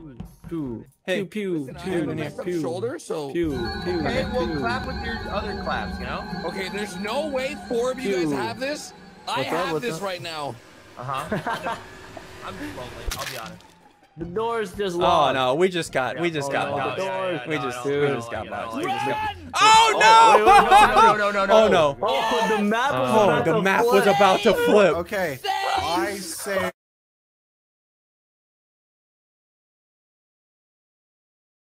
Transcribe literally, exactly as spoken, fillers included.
Pew. Hey. Pew. Listen, I Pew. have a Pew. messed up Pew. shoulder, so. Pew. Pew. Okay, well, Pew. clap with your other claps, you know? Okay, there's no way four of you guys Pew. have this. I What's up, have what's this up? right now. Uh-huh. I'm lonely, I'll be honest. The door's just Oh locked. no, we just got we just Oh, got no, boxed. the doors. We just we just got boxed. We just got- Run! Oh Oh, wait, wait, no! No, no, no, no. Oh no! Oh, the map was Oh, about the to map flip. was about to flip. Okay, I say.